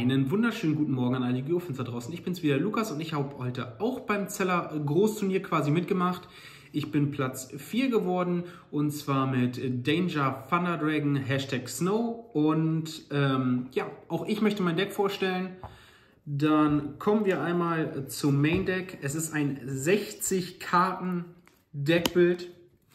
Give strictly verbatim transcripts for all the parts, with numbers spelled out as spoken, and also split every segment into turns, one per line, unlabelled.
Einen wunderschönen guten Morgen an alle Geofans da draußen. Ich bin's wieder, Lukas, und ich habe heute auch beim Zeller Großturnier quasi mitgemacht. Ich bin Platz vier geworden und zwar mit Danger Thunder Dragon, Hashtag Snow. Und ähm, ja, auch ich möchte mein Deck vorstellen. Dann kommen wir einmal zum Main Deck. Es ist ein sechzig Karten Deckbild.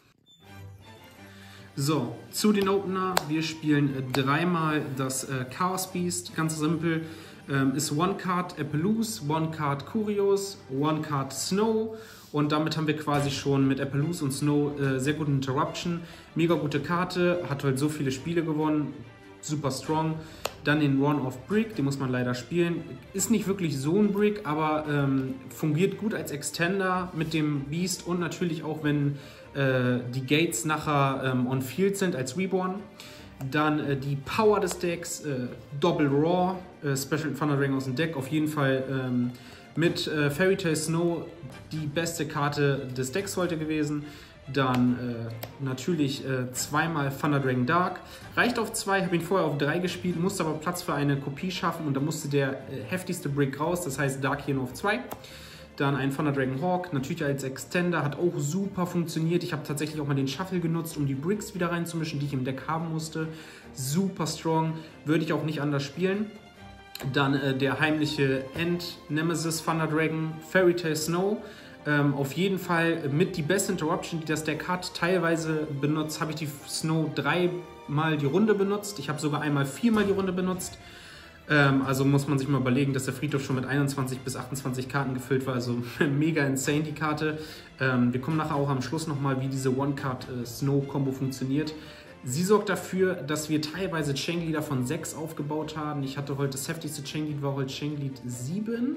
So, zu den Opener. Wir spielen dreimal das äh, Chaos Beast, ganz simpel. Ähm, ist One Card Appaloosa, One Card Curios, One Card Snow. Und damit haben wir quasi schon mit Appaloosa und Snow äh, sehr gute Interruption. Mega gute Karte, hat halt so viele Spiele gewonnen, super strong. Dann den Run of Brick, den muss man leider spielen. Ist nicht wirklich so ein Brick, aber ähm, fungiert gut als Extender mit dem Beast und natürlich auch, wenn äh, die Gates nachher ähm, on Field sind als Reborn. Dann äh, die Power des Decks, äh, Double Raw, äh, Special Thunder Dragon aus dem Deck, auf jeden Fall ähm, mit äh, Fairy Tail Snow die beste Karte des Decks heute gewesen. Dann äh, natürlich äh, zweimal Thunder Dragon Dark. Reicht auf zwei, habe ihn vorher auf drei gespielt, musste aber Platz für eine Kopie schaffen und da musste der äh, heftigste Brick raus, das heißt Dark hier nur auf zwei. Dann ein Thunder Dragon Hawk, natürlich als Extender, hat auch super funktioniert. Ich habe tatsächlich auch mal den Shuffle genutzt, um die Bricks wieder reinzumischen, die ich im Deck haben musste. Super strong, würde ich auch nicht anders spielen. Dann äh, der heimliche End Nemesis Thunder Dragon, Fairy Tail Snow. Ähm, auf jeden Fall mit die beste Interruption, die das Deck hat. Teilweise benutzt, habe ich die Snow dreimal die Runde benutzt. Ich habe sogar einmal viermal die Runde benutzt. Ähm, also muss man sich mal überlegen, dass der Friedhof schon mit einundzwanzig bis achtundzwanzig Karten gefüllt war. Also mega insane die Karte. Ähm, wir kommen nachher auch am Schluss nochmal, wie diese One-Card-Snow-Kombo funktioniert. Sie sorgt dafür, dass wir teilweise Chainleader von sechs aufgebaut haben. Ich hatte heute das heftigste Chainlead, war heute Chainlead sieben.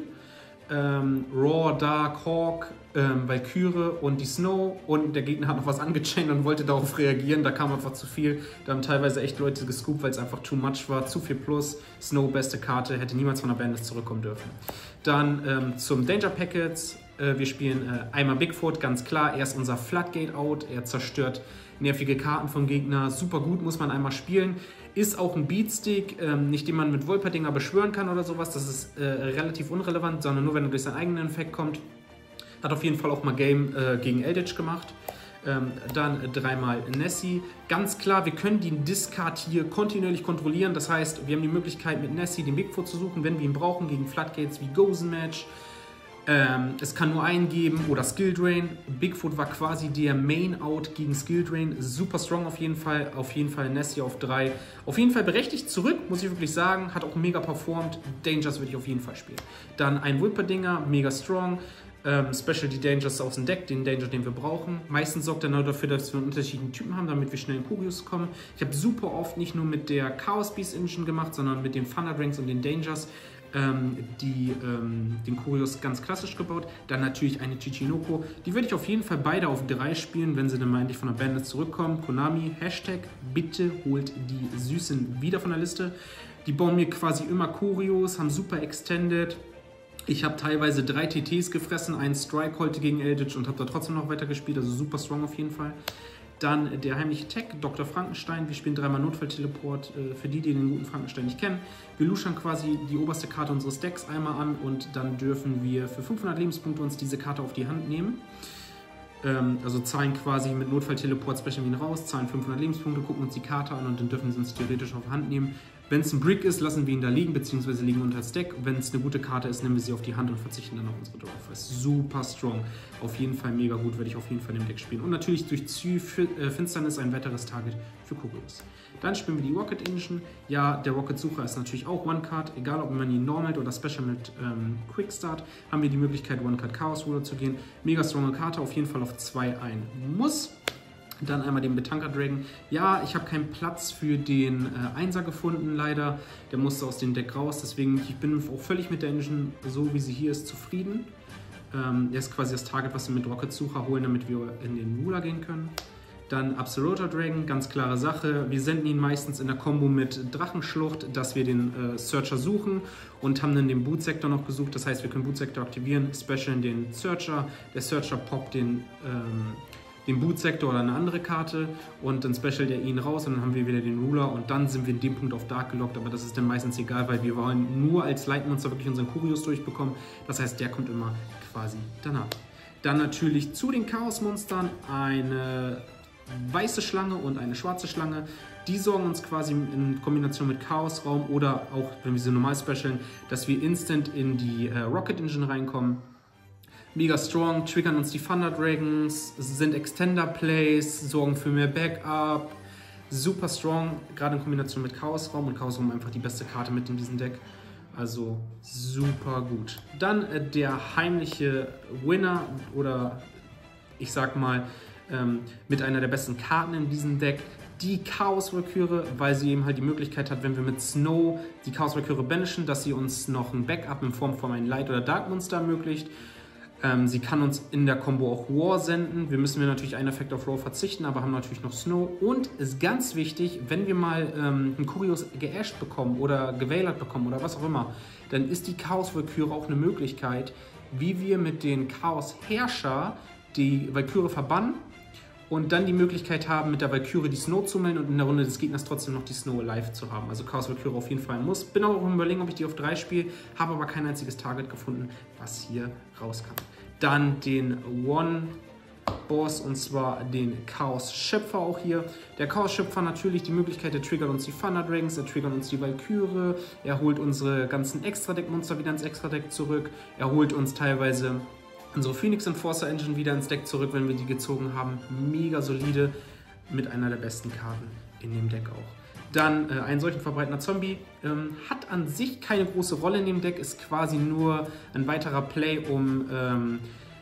Ähm, Raw, Dark, Hawk, ähm, Valkyrie und die Snow, und der Gegner hat noch was angechained und wollte darauf reagieren, da kam einfach zu viel, da haben teilweise echt Leute gescoopt, weil es einfach too much war, zu viel plus. Snow, beste Karte, hätte niemals von der Bandit zurückkommen dürfen. Dann ähm, zum Danger Packets, äh, wir spielen äh, einmal Bigfoot, ganz klar, er ist unser Floodgate Out, er zerstört nervige Karten vom Gegner, super gut, muss man einmal spielen. Ist auch ein Beatstick, ähm, nicht den man mit Wolperdinger beschwören kann oder sowas, das ist äh, relativ unrelevant, sondern nur wenn er durch seinen eigenen Effekt kommt. Hat auf jeden Fall auch mal Game äh, gegen Eldritch gemacht. Ähm, dann äh, dreimal Nessie. Ganz klar, wir können den Discard hier kontinuierlich kontrollieren, das heißt, wir haben die Möglichkeit mit Nessie den Bigfoot zu suchen, wenn wir ihn brauchen, gegen Floodgates wie Gozen Match. Ähm, es kann nur einen geben oder Skill Drain. Bigfoot war quasi der Main Out gegen Skill Drain. Super strong auf jeden Fall. Auf jeden Fall Nessie auf drei. Auf jeden Fall berechtigt zurück, muss ich wirklich sagen. Hat auch mega performt. Dangers würde ich auf jeden Fall spielen. Dann ein Whipperdinger, mega strong. Ähm, Special die Dangers aus dem Deck, den Danger, den wir brauchen. Meistens sorgt er nur dafür, dass wir einen unterschiedlichen Typen haben, damit wir schnell in Kurios kommen. Ich habe super oft nicht nur mit der Chaos Beast Engine gemacht, sondern mit den Thunder Dragons und den Dangers. Ähm, die, ähm, den Kurios ganz klassisch gebaut. Dann natürlich eine Chichinoko. Die würde ich auf jeden Fall beide auf drei spielen, wenn sie dann mal endlich von der Bandit zurückkommen. Konami, Hashtag, bitte holt die Süßen wieder von der Liste. Die bauen mir quasi immer Kurios, haben super Extended. Ich habe teilweise drei T Ts gefressen, einen Strike heute gegen Eldritch und habe da trotzdem noch weiter gespielt, also super strong auf jeden Fall. Dann der heimliche Tech, Doktor Frankenstein. Wir spielen dreimal Notfallteleport, äh, für die, die den guten Frankenstein nicht kennen. Wir luschern quasi die oberste Karte unseres Decks einmal an und dann dürfen wir für fünfhundert Lebenspunkte uns diese Karte auf die Hand nehmen. Ähm, also zahlen quasi mit Notfallteleport, sprechen wir ihn raus, zahlen fünfhundert Lebenspunkte, gucken uns die Karte an und dann dürfen sie uns theoretisch auf die Hand nehmen. Wenn es ein Brick ist, lassen wir ihn da liegen, beziehungsweise liegen unter das Deck. Wenn es eine gute Karte ist, nehmen wir sie auf die Hand und verzichten dann auf unsere Draw. Super strong. Auf jeden Fall mega gut, werde ich auf jeden Fall im Deck spielen. Und natürlich durch Zü Finsternis ein weiteres Target für Kurios. Dann spielen wir die Rocket Engine. Ja, der Rocket Sucher ist natürlich auch One-Card. Egal, ob man ihn Normal oder Special mit ähm, Quick Start, haben wir die Möglichkeit, One-Card Chaos Ruler zu gehen. Mega stronge Karte, auf jeden Fall auf zwei ein muss. Dann einmal den Betanker Dragon. Ja, ich habe keinen Platz für den äh, Einser gefunden, leider. Der musste aus dem Deck raus, deswegen ich bin auch völlig mit der Engine, so wie sie hier ist, zufrieden. Ähm, der ist quasi das Target, was wir mit Rocket Sucher holen, damit wir in den Ruler gehen können. Dann Absoluter Dragon, ganz klare Sache. Wir senden ihn meistens in der Kombo mit Drachenschlucht, dass wir den äh, Searcher suchen und haben dann den Bootsektor noch gesucht. Das heißt, wir können Bootsektor aktivieren, Special den Searcher. Der Searcher poppt den ähm, den Boot-Sektor oder eine andere Karte und dann special der ihn raus und dann haben wir wieder den Ruler und dann sind wir in dem Punkt auf Dark gelockt, aber das ist dann meistens egal, weil wir wollen nur als Leitmonster wirklich unseren Kurios durchbekommen. Das heißt, der kommt immer quasi danach. Dann natürlich zu den Chaos-Monstern eine weiße Schlange und eine schwarze Schlange. Die sorgen uns quasi in Kombination mit Chaos-Raum oder auch, wenn wir sie normal specialen, dass wir instant in die äh, Rocket Engine reinkommen. Mega strong, triggern uns die Thunder Dragons, sind Extender-Plays, sorgen für mehr Backup. Super strong, gerade in Kombination mit Chaos-Raum und Chaos-Raum einfach die beste Karte mit in diesem Deck. Also super gut. Dann äh, der heimliche Winner oder ich sag mal ähm, mit einer der besten Karten in diesem Deck, die Chaos-Valkyrie, weil sie eben halt die Möglichkeit hat, wenn wir mit Snow die Chaos-Valkyrie banishen, dass sie uns noch ein Backup in Form von einem Light- oder Dark-Monster ermöglicht. Ähm, sie kann uns in der Combo auch War senden. Wir müssen wir natürlich einen Effekt auf Raw verzichten, aber haben natürlich noch Snow. Und ist ganz wichtig, wenn wir mal ähm, einen Kurios geasht bekommen oder gewailert bekommen oder was auch immer, dann ist die Chaos-Valkyrie auch eine Möglichkeit, wie wir mit den Chaos-Herrscher die Valkyrie verbannen und dann die Möglichkeit haben, mit der Valkyrie die Snow zu melden und in der Runde des Gegners trotzdem noch die Snow alive zu haben. Also Chaos Valkyrie auf jeden Fall muss. Bin auch am Überlegen, ob ich die auf drei spiele, habe aber kein einziges Target gefunden, was hier rauskam. Dann den One-Boss und zwar den Chaos-Schöpfer auch hier. Der Chaos-Schöpfer natürlich die Möglichkeit, der triggert uns die Thunder Dragons, er triggert uns die Valkyrie, er holt unsere ganzen Extra-Deck-Monster wieder ins Extra-Deck zurück, er holt uns teilweise unsere Phoenix Enforcer Engine wieder ins Deck zurück, wenn wir die gezogen haben. Mega solide, mit einer der besten Karten in dem Deck auch. Dann äh, einen solchen verbreiteter Zombie. Ähm, hat an sich keine große Rolle in dem Deck, ist quasi nur ein weiterer Play, um ähm,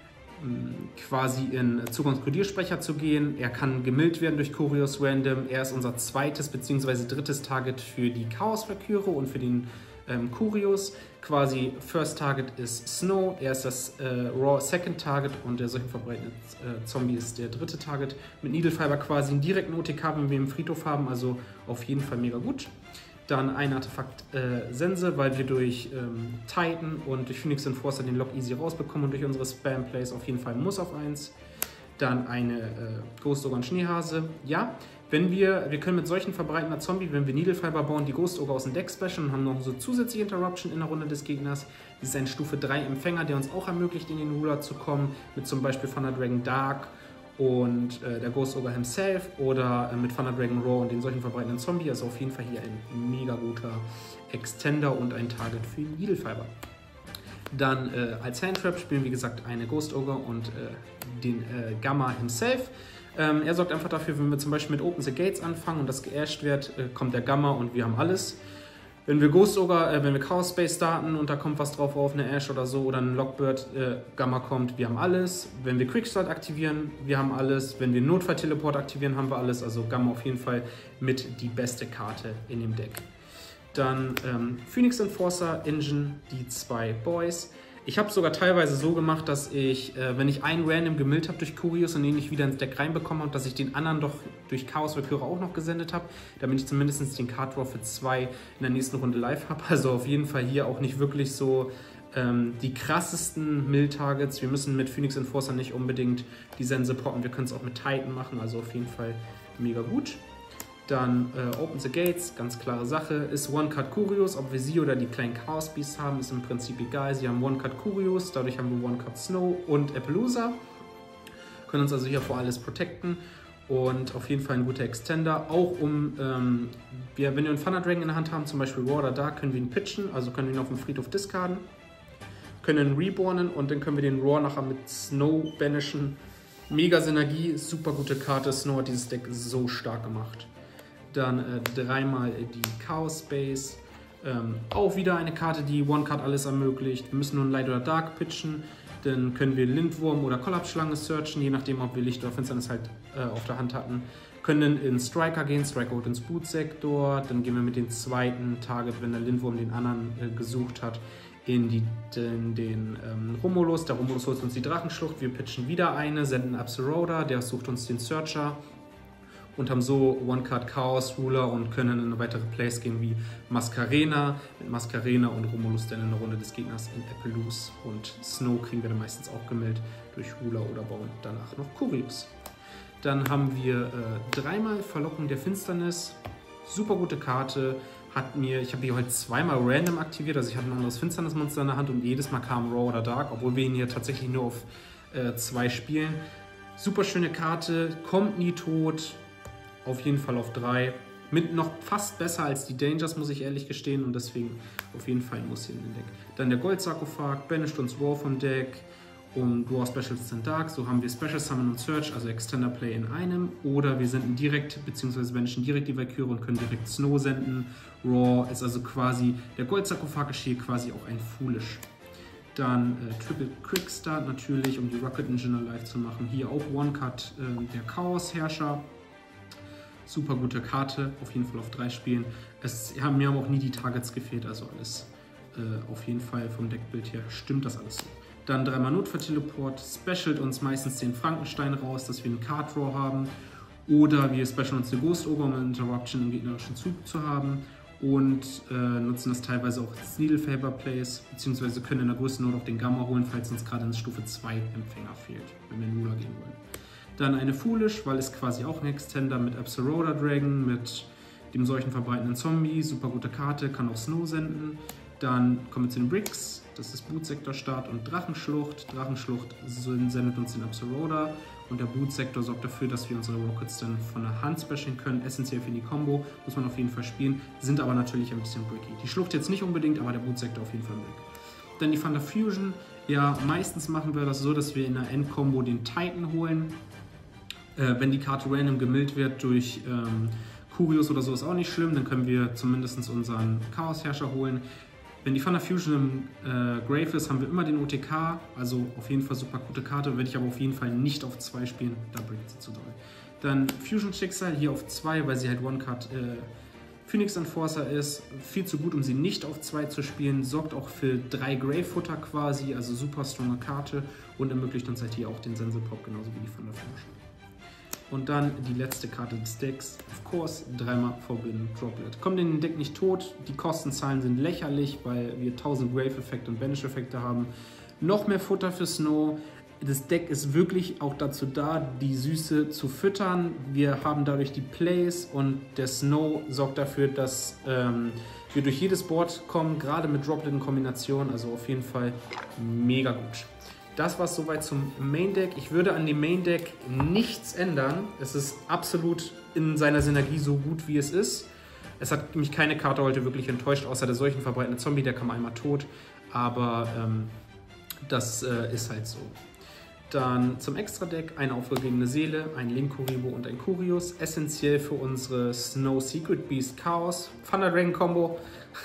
quasi in Zukunftskodiersprecher zu gehen. Er kann gemillt werden durch Kurios Random. Er ist unser zweites bzw. drittes Target für die Chaos Valkyrie und für den ähm, Kurios. Quasi First Target ist Snow, er ist das äh, Raw Second Target und der solchen verbreitete äh, Zombie ist der dritte Target. Mit Needle Fiber quasi einen direkten O T K, wenn wir im Friedhof haben, also auf jeden Fall mega gut. Dann ein Artefakt äh, Sense, weil wir durch ähm, Titan und durch Phoenix Enforcer den Lock easy rausbekommen und durch unsere Spam Plays auf jeden Fall muss auf eins. Dann eine äh, Ghost Ogre und Schneehase. Ja, wenn wir, wir können mit solchen verbreitender Zombie, wenn wir Needle Fiber bauen, die Ghost Ogre aus dem Deck specialen und haben noch so zusätzliche Interruption in der Runde des Gegners. Das ist ein Stufe drei Empfänger, der uns auch ermöglicht, in den Ruler zu kommen, mit zum Beispiel Thunder Dragon Dark und äh, der Ghost Ogre himself oder äh, mit Thunder Dragon Raw und den solchen verbreitenden Zombie. Also auf jeden Fall hier ein mega guter Extender und ein Target für Needle Fiber. Dann äh, als Handtrap spielen, wie gesagt, eine Ghost Ogre und äh, den äh, Gamma himself. Ähm, er sorgt einfach dafür, wenn wir zum Beispiel mit Open the Gates anfangen und das geasht wird, äh, kommt der Gamma und wir haben alles. Wenn wir Ghost Ogre, äh, wenn wir Chaos Space starten und da kommt was drauf auf, eine Ash oder so oder ein Lockbird, äh, Gamma kommt, wir haben alles. Wenn wir Quickstart aktivieren, wir haben alles. Wenn wir Notfall-Teleport aktivieren, haben wir alles. Also Gamma auf jeden Fall mit die beste Karte in dem Deck. Dann ähm, Phoenix Enforcer Engine, die zwei Boys. Ich habe es sogar teilweise so gemacht, dass ich, äh, wenn ich einen random gemillt habe durch Kurios und den nicht wieder ins Deck reinbekommen habe, dass ich den anderen doch durch Chaos Valkyrie auch noch gesendet habe, damit ich zumindest den Card Draw für zwei in der nächsten Runde live habe. Also auf jeden Fall hier auch nicht wirklich so ähm, die krassesten Mill-Targets. Wir müssen mit Phoenix Enforcer nicht unbedingt die Sense poppen, wir können es auch mit Titan machen, also auf jeden Fall mega gut. Dann äh, Open the Gates, ganz klare Sache, ist One-Card Kurios, ob wir sie oder die kleinen Chaos Beasts haben, ist im Prinzip egal. Sie haben One-Card Kurios, dadurch haben wir One-Card Snow und Appaloosa. Können uns also hier vor alles protecten und auf jeden Fall ein guter Extender. Auch um, ähm, wir, wenn wir einen Thunder Dragon in der Hand haben, zum Beispiel Raw oder Dark, können wir ihn pitchen, also können wir ihn auf dem Friedhof discarden, können ihn rebornen und dann können wir den Raw nachher mit Snow banishen. Mega Synergie, super gute Karte, Snow hat dieses Deck so stark gemacht. Dann äh, dreimal die Chaos Space. Ähm, auch wieder eine Karte, die One-Card alles ermöglicht. Wir müssen nur ein Light oder Dark pitchen. Dann können wir Lindwurm oder Kollapsschlange searchen, je nachdem, ob wir Licht oder Finsternis halt äh, auf der Hand hatten. Können in Striker gehen, Striker holt ins Boot-Sektor. Dann gehen wir mit dem zweiten Target, wenn der Lindwurm den anderen äh, gesucht hat, in, die, in den ähm, Romulus. Der Romulus holt uns die Drachenschlucht. Wir pitchen wieder eine, senden Abseroda, der sucht uns den Searcher. Und haben so One-Card Chaos Ruler und können in eine weitere Plays gehen wie Mascarena. Mit Mascarena und Romulus dann in der Runde des Gegners in Appaloosa. Und Snow kriegen wir dann meistens auch gemillt durch Ruler oder bauen danach noch Kurios. Dann haben wir äh, dreimal Verlockung der Finsternis. Super gute Karte. Hat mir, ich habe die heute zweimal random aktiviert, also ich hatte ein anderes Finsternismonster in der Hand und jedes Mal kam Raw oder Dark, obwohl wir ihn hier tatsächlich nur auf äh, zwei spielen. Super schöne Karte, kommt nie tot, auf jeden Fall auf drei. Mit noch fast besser als die Dangers, muss ich ehrlich gestehen, und deswegen auf jeden Fall muss hier in den Deck. Dann der Goldsarkophag, banisht uns Raw vom Deck und Raw Specials in Dark. So haben wir Special Summon und Search, also Extender Play in einem. Oder wir senden direkt, beziehungsweise banishen direkt die Valkyrie und können direkt Snow senden. Raw ist also quasi, der Goldsarkophag ist hier quasi auch ein Foolish. Dann äh, Triple Quickstart natürlich, um die Rocket Engine live zu machen. Hier auch One-Cut, äh, der Chaos-Herrscher. Super gute Karte, auf jeden Fall auf drei Spielen. Es haben mir aber auch nie die Targets gefehlt, also alles äh, auf jeden Fall vom Deckbild her stimmt das alles so. Dann dreimal Notfall-Teleport, specialt uns meistens den Frankenstein raus, dass wir einen Card Draw haben. Oder wir specialen uns eine Ghost Ogre, um eine Interruption im gegnerischen Zug zu haben. Und äh, nutzen das teilweise auch als Needle Favor Plays, beziehungsweise können in der größten Not auch den Gamma holen, falls uns gerade in Stufe zwei Empfänger fehlt, wenn wir Nula gehen wollen. Dann eine Foolish, weil es quasi auch ein Extender mit Absoloda Dragon, mit dem solchen verbreitenden Zombie, super gute Karte, kann auch Snow senden. Dann kommen wir zu den Bricks, das ist Bootsektor-Start und Drachenschlucht. Drachenschlucht sendet uns den Absoloda und der Bootsektor sorgt dafür, dass wir unsere Rockets dann von der Hand specialen können. Essentiell für die Combo, muss man auf jeden Fall spielen, sind aber natürlich ein bisschen bricky. Die Schlucht jetzt nicht unbedingt, aber der Bootsektor auf jeden Fall brick. Dann die Thunder Fusion, ja meistens machen wir das so, dass wir in der Endcombo den Titan holen. Äh, wenn die Karte random gemillt wird durch ähm, Kurios oder so, ist auch nicht schlimm, dann können wir zumindest unseren Chaos-Herrscher holen. Wenn die Thunder Fusion im äh, Grave ist, haben wir immer den O T K, also auf jeden Fall super gute Karte, werde ich aber auf jeden Fall nicht auf zwei spielen, da bringt sie zu doll. Dann Fusion Schicksal hier auf zwei, weil sie halt One-Card äh, Phoenix Enforcer ist, viel zu gut, um sie nicht auf zwei zu spielen, sorgt auch für drei Grave-Futter quasi, also super stronge Karte und ermöglicht uns halt hier auch den Sensor Pop, genauso wie die Thunder Fusion. Und dann die letzte Karte des Decks, of course, dreimal Forbidden Droplet. Kommt in den Deck nicht tot, die Kostenzahlen sind lächerlich, weil wir tausend Grave-Effekte und Banish-Effekte haben. Noch mehr Futter für Snow. Das Deck ist wirklich auch dazu da, die Süße zu füttern. Wir haben dadurch die Plays und der Snow sorgt dafür, dass ähm, wir durch jedes Board kommen, gerade mit Droplet in Kombination, also auf jeden Fall mega gut. Das war es soweit zum Main Deck. Ich würde an dem Main Deck nichts ändern. Es ist absolut in seiner Synergie so gut, wie es ist. Es hat mich keine Karte heute wirklich enttäuscht, außer der solchen verbreitende Zombie, der kam einmal tot. Aber ähm, das äh, ist halt so. Dann zum Extra-Deck, eine aufgegebene Seele, ein Linkuriboh und ein Kurios. Essentiell für unsere Snow Secret Beast Chaos Thunder Dragon Combo.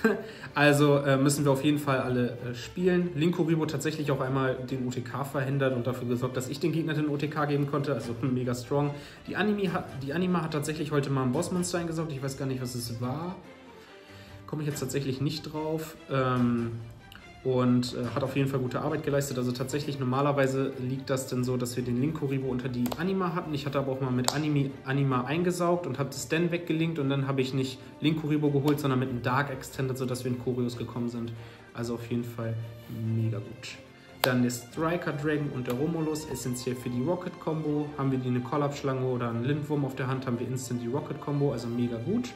Also äh, müssen wir auf jeden Fall alle äh, spielen. Linkuriboh tatsächlich auch einmal den O T K verhindert und dafür gesorgt, dass ich den Gegner den O T K geben konnte. Also mega strong. Die, Anime hat, die Anima hat tatsächlich heute mal ein Bossmonster eingesaugt. Ich weiß gar nicht, was es war. Komme ich jetzt tatsächlich nicht drauf. Ähm, Und äh, hat auf jeden Fall gute Arbeit geleistet. Also tatsächlich normalerweise liegt das dann so, dass wir den Linkuriboh unter die Anima hatten. Ich hatte aber auch mal mit Anime, Anima eingesaugt und habe das dann weggelinkt. Und dann habe ich nicht Linkuriboh geholt, sondern mit einem Dark Extended, sodass wir in Kurios gekommen sind. Also auf jeden Fall mega gut. Dann der Striker Dragon und der Romulus, essentiell für die Rocket Combo. Haben wir die eine Collab-Schlange oder einen Lindwurm auf der Hand, haben wir instant die Rocket Combo, also mega gut.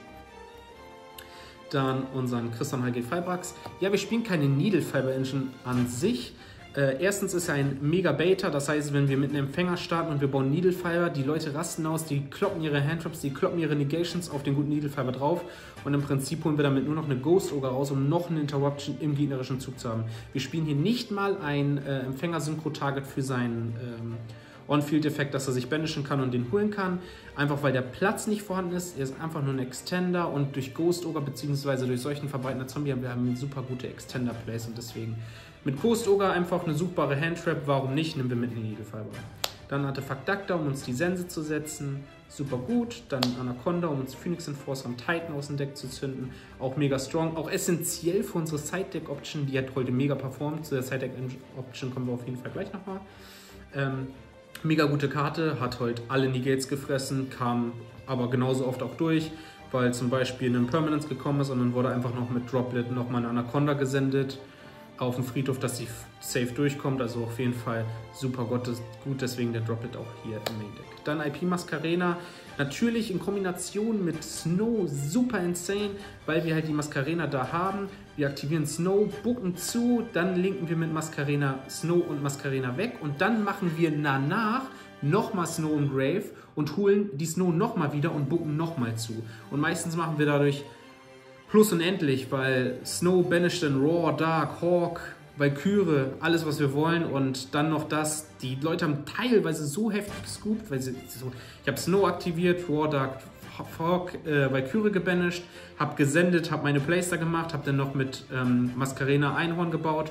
Dann unseren Christian H G Fibrax. Ja, wir spielen keine Needle Fiber Engine an sich. Äh, erstens ist er ein Mega Beta, das heißt, wenn wir mit einem Empfänger starten und wir bauen Needle Fiber, die Leute rasten aus, die kloppen ihre Handtraps, die kloppen ihre Negations auf den guten Needle Fiber drauf und im Prinzip holen wir damit nur noch eine Ghost Ogre raus, um noch eine Interruption im gegnerischen Zug zu haben. Wir spielen hier nicht mal ein äh, Empfänger-Synchro-Target für seinen ähm, On-Field-Effekt, dass er sich banishen kann und den holen kann. Einfach weil der Platz nicht vorhanden ist. Er ist einfach nur ein Extender und durch Ghost Ogre bzw. durch solchen verbreitenden Zombie haben wir haben super gute Extender-Plays und deswegen mit Ghost Ogre einfach eine suchbare Handtrap. Warum nicht? Nehmen wir mit in die Needle Fiber. Dann Artefakt Dacta, um uns die Sense zu setzen. Super gut. Dann Anaconda, um uns Phoenix Enforcer und Titan aus dem Deck zu zünden. Auch mega strong. Auch essentiell für unsere Side-Deck-Option. Die hat heute mega performt. Zu der Side-Deck-Option kommen wir auf jeden Fall gleich nochmal. Ähm, Mega gute Karte, hat heute alle Negates gefressen, kam aber genauso oft auch durch, weil zum Beispiel ein Impermanence gekommen ist und dann wurde einfach noch mit Droplet nochmal eine Anaconda gesendet. auf dem Friedhof, dass sie safe durchkommt. Also auf jeden Fall super gut, deswegen der Droplet auch hier im Main Deck. Dann I P Mascarena, natürlich in Kombination mit Snow super insane, weil wir halt die Mascarena da haben. Wir aktivieren Snow, bucken zu, dann linken wir mit Mascarena Snow und Mascarena weg und dann machen wir danach nochmal Snow und Grave und holen die Snow nochmal wieder und bucken nochmal zu. Und meistens machen wir dadurch plus unendlich, weil Snow banisht dann Raw, Dark, Hawk, Valkyrie, alles was wir wollen und dann noch das. Die Leute haben teilweise so heftig gescoopt, weil sie so, ich habe Snow aktiviert, Raw, Dark, Hawk, äh, Valkyrie gebanisht, habe gesendet, habe meine Playster gemacht, habe dann noch mit ähm, Mascarena Einhorn gebaut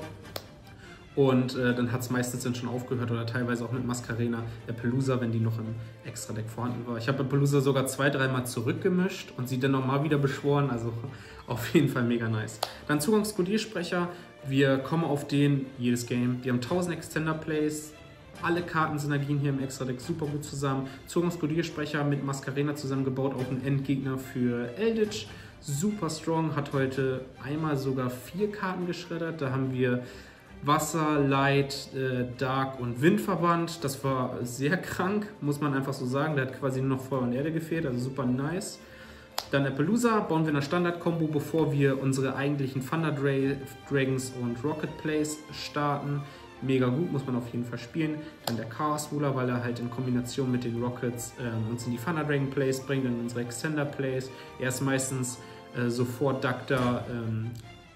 und äh, dann hat es meistens dann schon aufgehört oder teilweise auch mit Mascarena Appaloosa, wenn die noch im Extra-Deck vorhanden war. Ich habe Appaloosa sogar zwei, dreimal zurückgemischt und sie dann nochmal wieder beschworen, also auf jeden Fall mega nice. Dann Zugangskodiersprecher, wir kommen auf den jedes Game, wir haben tausend Extender-Plays, alle Kartensynergien hier im Extra-Deck super gut zusammen. Zugangskodiersprecher mit Mascarena zusammengebaut, auch ein Endgegner für Eldritch. Super strong, hat heute einmal sogar vier Karten geschreddert. Da haben wir Wasser, Light, äh, Dark und Windverband. Das war sehr krank, muss man einfach so sagen. Der hat quasi nur noch Feuer und Erde gefehlt, also super nice. Dann Appaloosa bauen wir in der Standard-Kombo, bevor wir unsere eigentlichen Thunder Dra Dragons und Rocket Plays starten. Mega gut, muss man auf jeden Fall spielen. Dann der Chaos Ruler, weil er halt in Kombination mit den Rockets ähm, uns in die Thunder Dragon Plays bringt, in unsere Extender Plays. Er ist meistens äh, sofort Dacta ähm,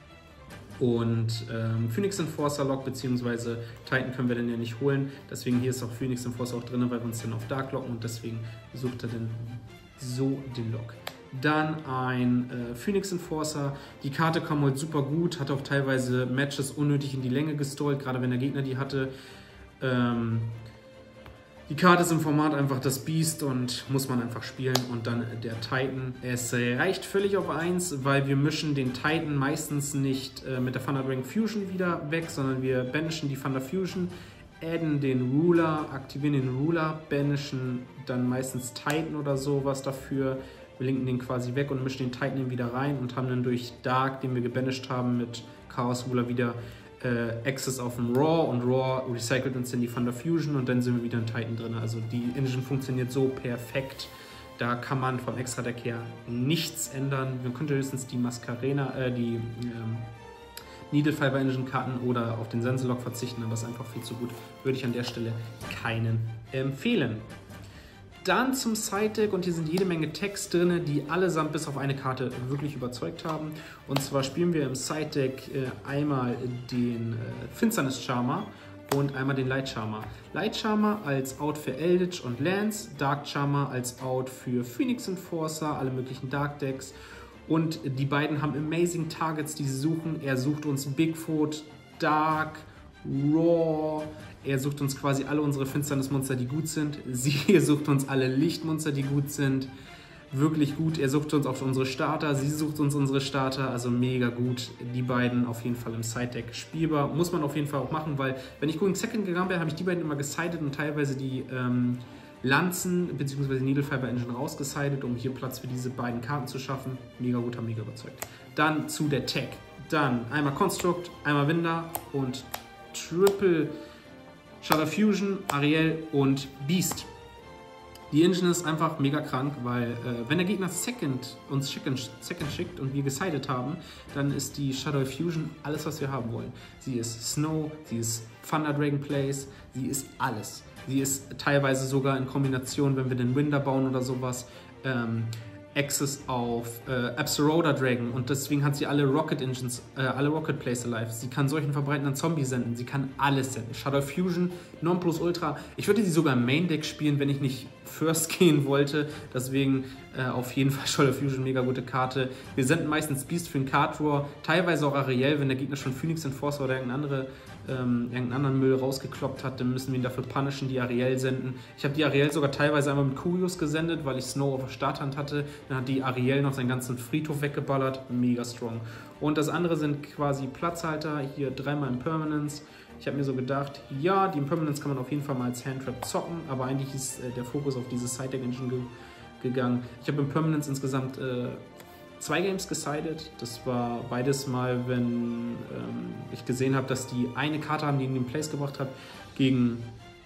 und ähm, Phoenix Enforcer Lock, beziehungsweise Titan können wir dann ja nicht holen. Deswegen hier ist auch Phoenix Enforcer auch drin, weil wir uns dann auf Dark locken und deswegen sucht er dann so den Lock. Dann ein äh, Phoenix Enforcer. Die Karte kam heute super gut, hat auch teilweise Matches unnötig in die Länge gestallt, gerade wenn der Gegner die hatte. Ähm, die Karte ist im Format einfach das Beast und muss man einfach spielen. Und dann der Titan. Es reicht völlig auf eins, weil wir mischen den Titan meistens nicht äh, mit der Thunder Dragon Fusion wieder weg, sondern wir banishen die Thunder Fusion, adden den Ruler, aktivieren den Ruler, banishen dann meistens Titan oder sowas dafür. Wir linken den quasi weg und mischen den Titan wieder rein und haben dann durch Dark, den wir gebanished haben, mit Chaos Ruler wieder äh, Access auf dem Raw und Raw recycelt uns in die Thunder Fusion und dann sind wir wieder in Titan drin. Also die Engine funktioniert so perfekt. Da kann man vom Extra-Deck her nichts ändern. Man könnte höchstens die Mascarena, äh, die ähm, Needle Fiber Engine Karten oder auf den Senselog verzichten, aber das ist einfach viel zu gut. Würde ich an der Stelle keinen empfehlen. Dann zum Side-Deck und hier sind jede Menge Text drin, die allesamt bis auf eine Karte wirklich überzeugt haben. Und zwar spielen wir im Side-Deck äh, einmal den äh, Finsternis Charmer und einmal den Light Charmer. Light Charmer als Out für Eldritch und Lance, Dark Charmer als Out für Phoenix Enforcer, alle möglichen Dark Decks. Und die beiden haben amazing Targets, die sie suchen. Er sucht uns Bigfoot, Dark, Raw. Er sucht uns quasi alle unsere Finsternismonster, die gut sind. Sie sucht uns alle Lichtmonster, die gut sind. Wirklich gut. Er sucht uns auch unsere Starter. Sie sucht uns unsere Starter. Also mega gut. Die beiden auf jeden Fall im Side-Deck spielbar. Muss man auf jeden Fall auch machen, weil wenn ich Going Second gegangen bin, habe ich die beiden immer gesidet und teilweise die ähm, Lanzen bzw. Needle Fiber Engine rausgesidet, um hier Platz für diese beiden Karten zu schaffen. Mega gut, haben mega überzeugt. Dann zu der Tech. Dann einmal Construct, einmal Winder und Triple Shadow Fusion, Ariel und Beast. Die Engine ist einfach mega krank, weil äh, wenn der Gegner Second, uns Second, Second schickt und wir gesidet haben, dann ist die Shadow Fusion alles, was wir haben wollen. Sie ist Snow, sie ist Thunder Dragon Plays, sie ist alles. Sie ist teilweise sogar in Kombination, wenn wir den Winder bauen oder sowas, ähm, Access auf äh, Absaroda Dragon und deswegen hat sie alle Rocket Engines, äh, alle Rocket Plays alive. Sie kann solchen verbreitenden Zombie senden, sie kann alles senden. Shadow Fusion, Nonplusultra. Ich würde sie sogar im Main Deck spielen, wenn ich nicht First gehen wollte. Deswegen äh, auf jeden Fall Shadow Fusion, mega gute Karte. Wir senden meistens Beast für den Card Draw, teilweise auch Ariel, wenn der Gegner schon Phoenix Enforcer oder irgendeine andere Ähm, irgendeinen anderen Müll rausgekloppt hat, dann müssen wir ihn dafür punishen, die Ariel senden. Ich habe die Ariel sogar teilweise einmal mit Kurios gesendet, weil ich Snow auf der Starthand hatte. Dann hat die Ariel noch seinen ganzen Friedhof weggeballert. Mega strong. Und das andere sind quasi Platzhalter. Hier dreimal Impermanence. Ich habe mir so gedacht, ja, die Impermanence kann man auf jeden Fall mal als Handtrap zocken, aber eigentlich ist äh, der Fokus auf diese Side-Deck-Engine ge gegangen. Ich habe Impermanence insgesamt äh, zwei Games gesided. Das war beides mal, wenn ähm, ich gesehen habe, dass die eine Karte haben, die in den Place gebracht hat. Gegen,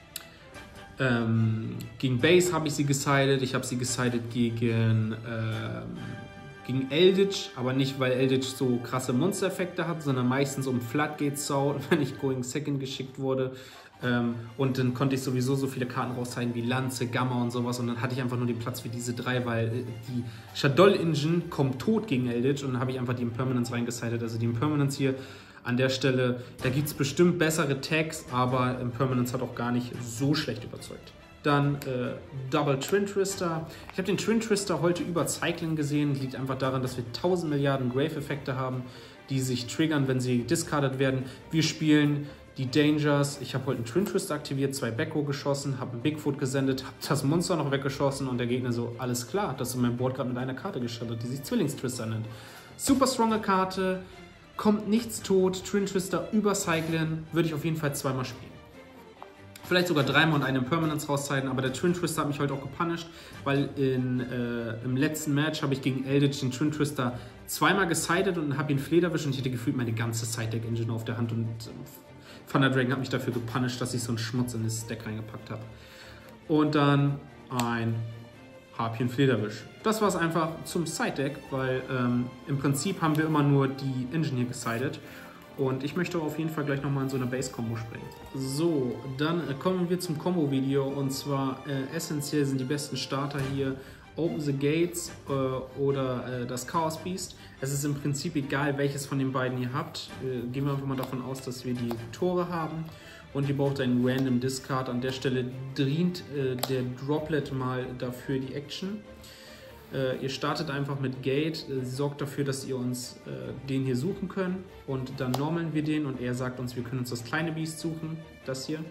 ähm, gegen Base habe ich sie gesided. Ich habe sie gesided gegen, ähm, gegen Eldritch, aber nicht, weil Eldritch so krasse Monster-Effekte hat, sondern meistens um Floodgate Soul, wenn ich Going Second geschickt wurde. Ähm, und dann konnte ich sowieso so viele Karten rauszeigen wie Lanze, Gamma und sowas. Und dann hatte ich einfach nur den Platz für diese drei, weil äh, die Shaddoll Engine kommt tot gegen Eldritch. Und dann habe ich einfach die Impermanence reingesidet. Also die Impermanence hier an der Stelle, da gibt es bestimmt bessere Tags, aber Impermanence hat auch gar nicht so schlecht überzeugt. Dann äh, Double Twin Twister. Ich habe den Twin Twister heute über Cycling gesehen. Liegt einfach daran, dass wir tausend Milliarden Grave-Effekte haben, die sich triggern, wenn sie discarded werden. Wir spielen die Dangers. Ich habe heute einen Twin Twister aktiviert, zwei Becko geschossen, habe einen Bigfoot gesendet, habe das Monster noch weggeschossen und der Gegner so, alles klar, das ist mein Board gerade mit einer Karte gestartet, die sich Zwillingstwister nennt. Super stronge Karte, kommt nichts tot, Twin Twister übercyclen, würde ich auf jeden Fall zweimal spielen. Vielleicht sogar dreimal und eine Impermanence rauszeigen, aber der Twin Twister hat mich heute auch gepunished, weil in, äh, im letzten Match habe ich gegen Eldritch den Twin Twister zweimal gesided und habe ihn Flederwisch und ich hätte gefühlt meine ganze Side-Deck-Engine auf der Hand und äh, Thunder Dragon hat mich dafür gepunished, dass ich so einen Schmutz in das Deck reingepackt habe. Und dann ein Harpien Flederwisch. Das war es einfach zum Side-Deck, weil ähm, im Prinzip haben wir immer nur die Engine hier gesidet. Und ich möchte auf jeden Fall gleich nochmal in so eine Base-Combo springen. So, dann äh, kommen wir zum Combo-Video. Und zwar äh, essentiell sind die besten Starter hier Open the Gates äh, oder äh, das Chaos Beast. Es ist im Prinzip egal, welches von den beiden ihr habt. Äh, gehen wir einfach mal davon aus, dass wir die Tore haben. Und ihr braucht einen Random Discard. An der Stelle dient äh, der Droplet mal dafür die Action. Äh, ihr startet einfach mit Gate, äh, sorgt dafür, dass ihr uns äh, den hier suchen könnt. Und dann normalen wir den und er sagt uns, wir können uns das kleine Biest suchen. Das hier.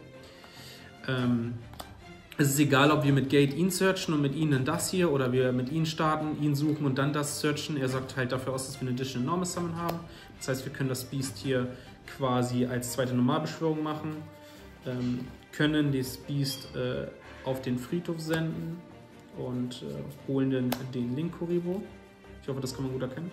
Ähm, es ist egal, ob wir mit Gate ihn searchen und mit ihnen dann das hier oder wir mit ihnen starten, ihn suchen und dann das searchen. Er sagt halt dafür aus, dass wir eine Additional Normal Summon haben. Das heißt, wir können das Biest hier quasi als zweite Normalbeschwörung machen, ähm, können das Biest äh, auf den Friedhof senden und äh, holen dann den Link-Kuribo. Ich hoffe, das kann man gut erkennen.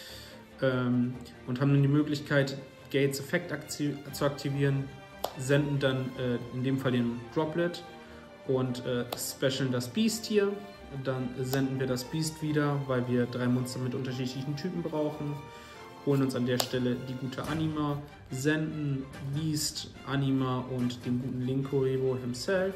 Ähm, und haben dann die Möglichkeit, Gates Effekt aktiv zu aktivieren, senden dann äh, in dem Fall den Droplet und äh, specialen das Beast hier. Dann senden wir das Beast wieder, weil wir drei Monster mit unterschiedlichen Typen brauchen. Holen uns an der Stelle die gute Anima, senden Beast, Anima und den guten Link Kuribo himself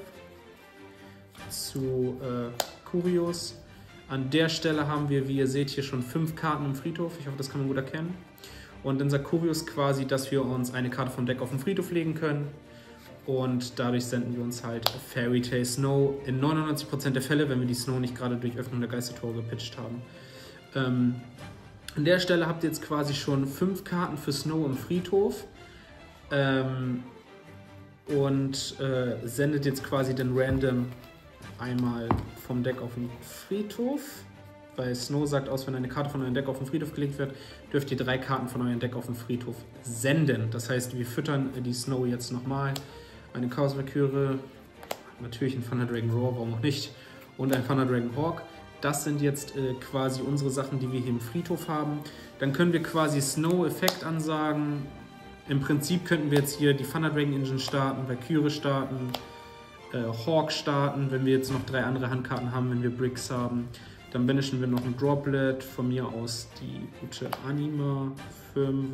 zu äh, Kurios. An der Stelle haben wir, wie ihr seht, hier schon fünf Karten im Friedhof. Ich hoffe, das kann man gut erkennen. Und dann sagt Kurios quasi, dass wir uns eine Karte vom Deck auf den Friedhof legen können. Und dadurch senden wir uns halt Fairy Tail Snow in neunundneunzig Prozent der Fälle, wenn wir die Snow nicht gerade durch Öffnung der Geistertore gepitcht haben. Ähm, An der Stelle habt ihr jetzt quasi schon fünf Karten für Snow im Friedhof ähm, und äh, sendet jetzt quasi den Random einmal vom Deck auf den Friedhof, weil Snow sagt aus, wenn eine Karte von eurem Deck auf den Friedhof gelegt wird, dürft ihr drei Karten von eurem Deck auf den Friedhof senden. Das heißt, wir füttern die Snow jetzt nochmal. Eine Chaos Valkyrie, natürlich ein Thunder Dragon Roar, warum auch nicht, und ein Thunder Dragon Hawk. Das sind jetzt äh, quasi unsere Sachen, die wir hier im Friedhof haben. Dann können wir quasi Snow-Effekt ansagen. Im Prinzip könnten wir jetzt hier die Thunder Dragon Engine starten, Valkyrie starten, äh, Hawk starten, wenn wir jetzt noch drei andere Handkarten haben, wenn wir Bricks haben. Dann banishen wir noch ein Droplet, von mir aus die gute Anima, fünf,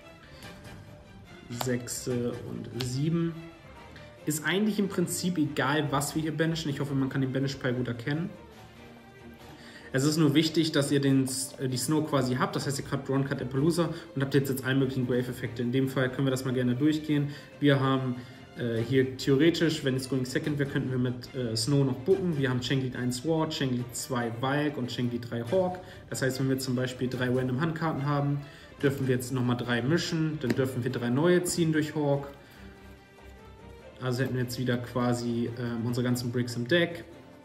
sechs und sieben. Ist eigentlich im Prinzip egal, was wir hier banishen. Ich hoffe, man kann den Banish-Pile gut erkennen. Es ist nur wichtig, dass ihr den, die Snow quasi habt, das heißt, ihr habt Ron Cut Appaloosa und habt jetzt, jetzt alle möglichen Grave-Effekte. In dem Fall können wir das mal gerne durchgehen. Wir haben äh, hier theoretisch, wenn es Going Second wäre, könnten wir mit äh, Snow noch booken. Wir haben Changlead eins Sword, Changlead zwei Valk und Changlead drei Hawk. Das heißt, wenn wir zum Beispiel drei random Handkarten haben, dürfen wir jetzt nochmal drei mischen, dann dürfen wir drei neue ziehen durch Hawk. Also hätten wir jetzt wieder quasi äh, unsere ganzen Bricks im Deck.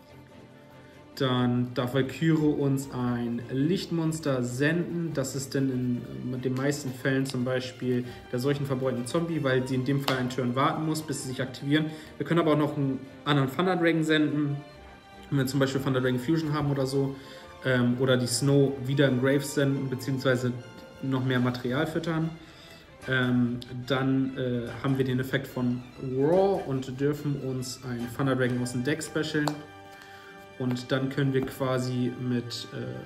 Dann darf Valkyrie uns ein Lichtmonster senden. Das ist dann in, in den meisten Fällen zum Beispiel der seuchenverbeutende Zombie, weil sie in dem Fall einen Turn warten muss, bis sie sich aktivieren. Wir können aber auch noch einen anderen Thunder Dragon senden, wenn wir zum Beispiel Thunder Dragon Fusion haben oder so. ähm, oder die Snow wieder im Grave senden, beziehungsweise noch mehr Material füttern. Ähm, dann äh, haben wir den Effekt von Raw und dürfen uns ein Thunder Dragon aus dem Deck specialen. Und dann können wir quasi mit, äh,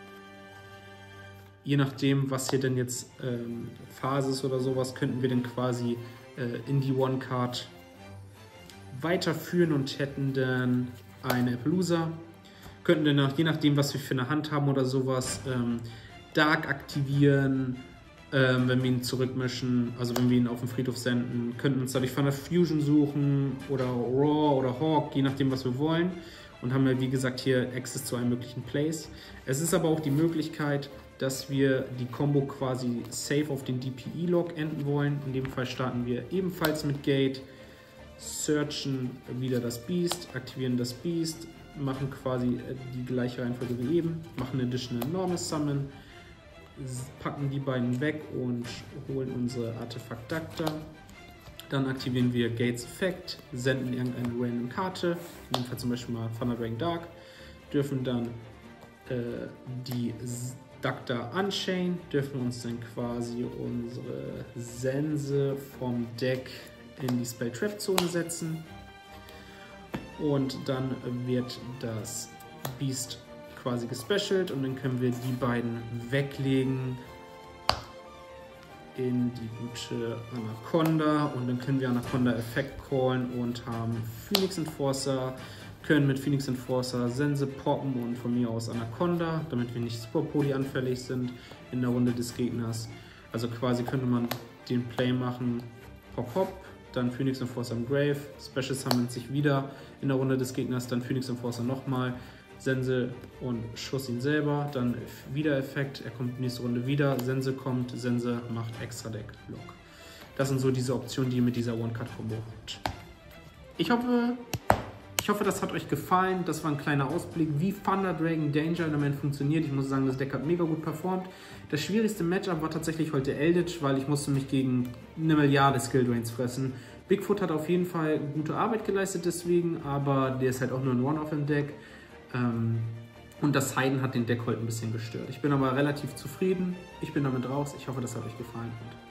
je nachdem, was hier denn jetzt ähm, Phase ist oder sowas, könnten wir dann quasi äh, in die One-Card weiterführen und hätten dann eine Appaloosa. Könnten dann auch, je nachdem, was wir für eine Hand haben oder sowas, ähm, Dark aktivieren, ähm, wenn wir ihn zurückmischen, also wenn wir ihn auf den Friedhof senden, könnten uns dadurch Thunder Fusion suchen oder Raw oder Hawk, je nachdem, was wir wollen. Und haben ja, wie gesagt, hier Access zu allen möglichen Plays. Es ist aber auch die Möglichkeit, dass wir die Combo quasi safe auf den D P E-Log enden wollen. In dem Fall starten wir ebenfalls mit Gate, searchen wieder das Beast, aktivieren das Beast, machen quasi die gleiche Reihenfolge wie eben, machen Additional Enormous Summon, packen die beiden weg und holen unsere Artefakt Dacta. Dann aktivieren wir Gates Effekt, senden irgendeine random Karte, in dem Fall zum Beispiel mal Thunder Dragon Dark, dürfen dann äh, die Dacta Unchain, dürfen uns dann quasi unsere Sense vom Deck in die Spell Trap Zone setzen und dann wird das Beast quasi gespecialt und dann können wir die beiden weglegen in die gute Anaconda und dann können wir Anaconda Effekt callen und haben Phoenix Enforcer, können mit Phoenix Enforcer Sense poppen und von mir aus Anaconda, damit wir nicht super poly anfällig sind in der Runde des Gegners. Also quasi könnte man den Play machen, Pop Pop, dann Phoenix Enforcer im Grave, Special Summon sich wieder in der Runde des Gegners, dann Phoenix Enforcer nochmal, Sense und Schuss ihn selber, dann wieder Effekt, er kommt nächste Runde wieder, Sense kommt, Sense macht extra Deck Lock. Das sind so diese Optionen, die ihr mit dieser One-Card-Kombo habt. Ich hoffe, ich hoffe, das hat euch gefallen. Das war ein kleiner Ausblick, wie Thunder Dragon Danger Element funktioniert. Ich muss sagen, das Deck hat mega gut performt. Das schwierigste Matchup war tatsächlich heute Eldritch, weil ich musste mich gegen eine Milliarde Skill Drains fressen. Bigfoot hat auf jeden Fall gute Arbeit geleistet deswegen, aber der ist halt auch nur ein One-Off im Deck. Und das Heiden hat den Deckhold ein bisschen gestört. Ich bin aber relativ zufrieden. Ich bin damit raus. Ich hoffe, das hat euch gefallen.